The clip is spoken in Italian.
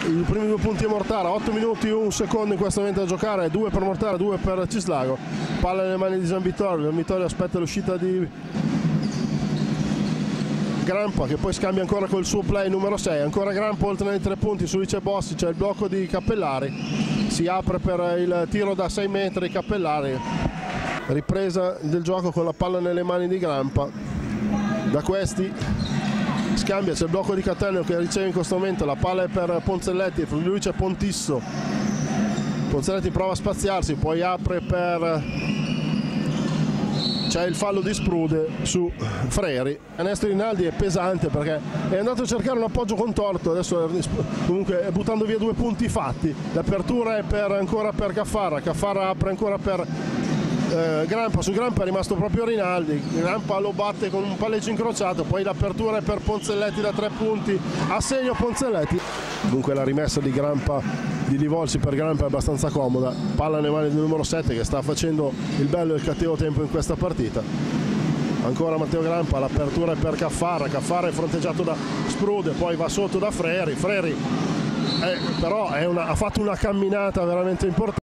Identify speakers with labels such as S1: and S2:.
S1: i primi 2 punti a Mortara, 8 minuti 1 secondo in questo momento da giocare, 2 per Mortara, 2 per Cislago. Palla nelle mani di Gian Vittorio aspetta l'uscita di Grampa, che poi scambia ancora col suo play numero 6, ancora Grampa oltre nei 3 punti, su Lice Bossi c'è il blocco di Cappellari, si apre per il tiro da 6 metri Cappellari, ripresa del gioco con la palla nelle mani di Grampa, da questi scambia, c'è il blocco di Cattaneo che riceve in questo momento, la palla è per Ponzelletti, lui c'è Pontisso, Ponzelletti prova a spaziarsi, poi apre per... c'è il fallo di Sprude su Freri. Canestro Rinaldi è pesante perché è andato a cercare un appoggio contorto, adesso comunque è buttando via 2 punti fatti, l'apertura è ancora per Caffarra apre ancora per Grampa, su Grampa è rimasto proprio Rinaldi, Grampa lo batte con un palleggio incrociato, poi l'apertura è per Ponzelletti da 3 punti, a segno Ponzelletti. Dunque la rimessa di Grampa, di Livolsi per Grampa è abbastanza comoda, palla nelle mani del numero 7 che sta facendo il bello e il cattivo tempo in questa partita. Ancora Matteo Grampa, l'apertura è per Caffarra è fronteggiato da Sprude, poi va sotto da Freri però ha fatto una camminata veramente importante.